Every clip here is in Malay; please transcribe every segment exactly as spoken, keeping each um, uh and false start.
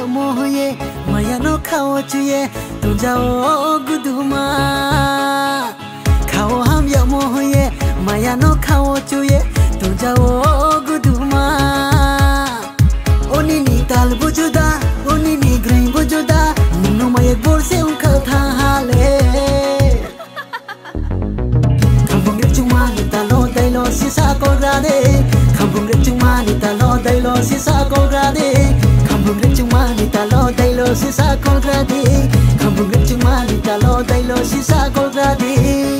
moye maya no khao chuye tu jao guduma khao ham ya moye maya no khao chuye tu jao guduma oni ni tal bujuda oni ni grain bujuda no maya bor se un khatha hale khambung re chuma ni talo dai lo sisa ko ra de khambung re chuma ni talo dai lo sisa ko ra de khambung re chuma ni talo dai lo sisa ko ra de khambung re chuma ni talo dai lo sisa ko ra de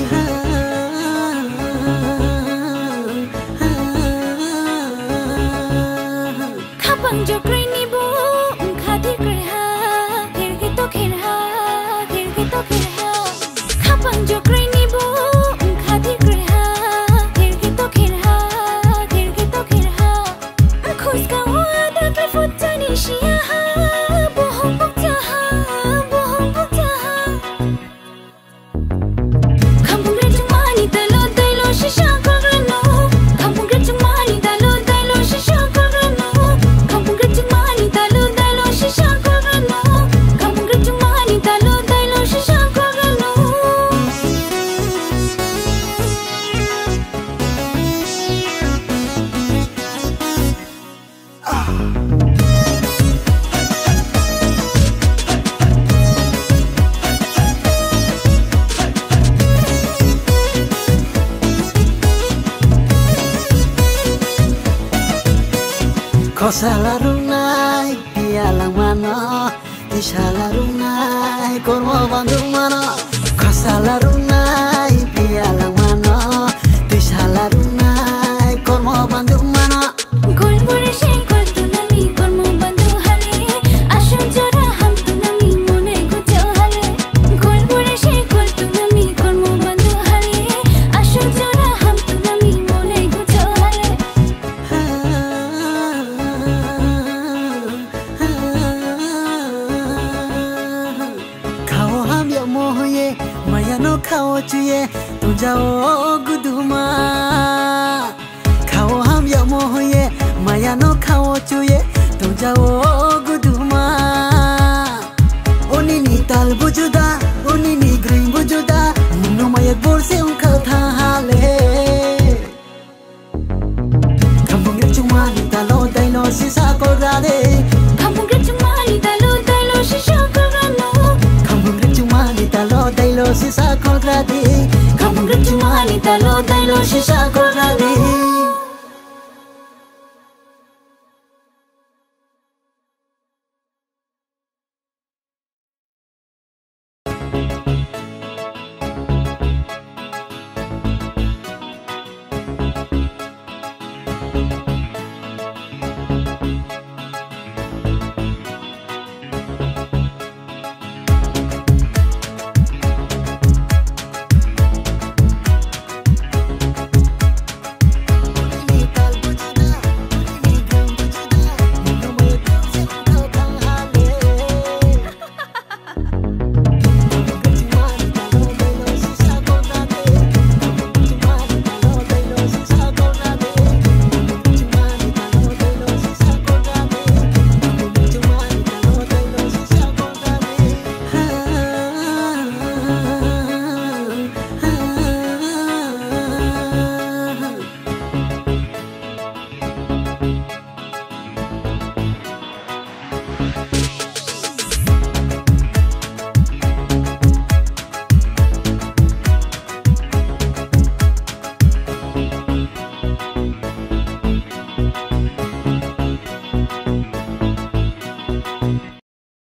khapang jo grain ni bu khadi kre ha khir ki to khir ha khir ki to khir ha khapang jo grain ni bu khadi kre ha khir ki to khir ha khir ki to khir ha khus ka wa da kle fut tani shia ha bo hom bok ja ha bo hom bok ja ha khambung re chuma ni talo dai lo shisha ko ra no khambung re chuma ni talo dai lo shisha ko ra no khambung re chuma ni talo dai lo shisha ko ra no khambung re chuma ni talo dai lo shisha ko ra no Kosala runai pialang mana isala runai kormo bandu mana Kosala runai pialang mana isala runai kormo bandu mana Gol bore she kol tu nami kormo bandu hale ashun jora ham tu nami mone ko jo hale Gol bore she kol tu nami kormo bandu hale ashun jora ham tu nami mone ko jo hale Khao ham ya moye maya no khao chuye tu jao guduma Khao ham ya moye maya no khao chuye tu jao guduma Oni ni tal bujuda oni ni grain bujuda no maya bor se un khatha hale Khambung re chuma ni talo dai lo sisa ko ra de khambung re chuma ni talo dai lo shisha ko ra no khambung re chuma ni talo dai lo sisa ko ra de khambung re chuma ni talo dai lo shisha ko ra de